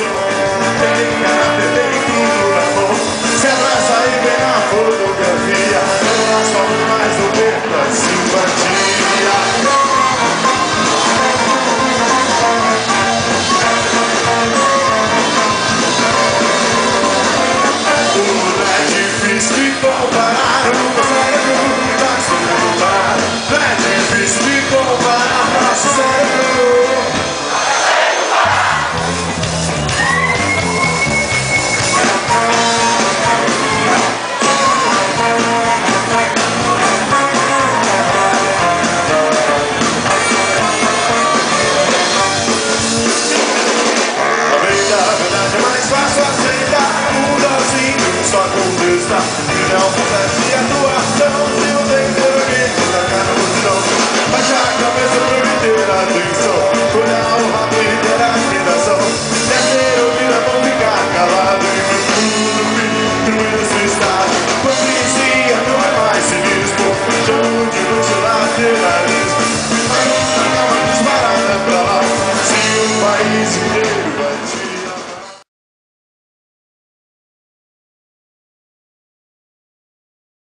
Tem caráter, tem tudo na mão. Se abraça e vê na fotografia. Nós somos mais do que a simpatia. Tudo é difícil de comparar. O cérebro tá sendo parado. Não é difícil de comparar nosso cérebro. A verdade é mais fácil aceitar. Mundo assim, só contesta. E não acontece atuação. Se você quer alguém, na cara no multidão. Baixa a cabeça pra me ter atenção. Olhar o rabo e ter a tentação. Quer ser ouvido é bom ficar calado. E tudo esse estado. Hipocrisia não é mais cinismo. Chamo de luxo lateralismo. Mas não dá uma disparada pra lá. Se o país inteiro vai te